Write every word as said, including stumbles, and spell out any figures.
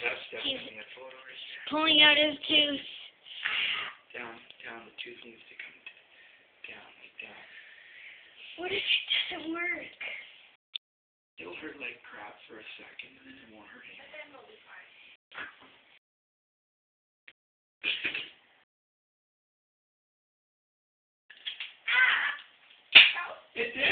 That's He's definitely a photo right there. pulling out his tooth. Down, down. The tooth needs to come down, like that. What if it doesn't work? It'll hurt like crap for a second, and then it won't hurt anymore. But then we'll be fine. It did.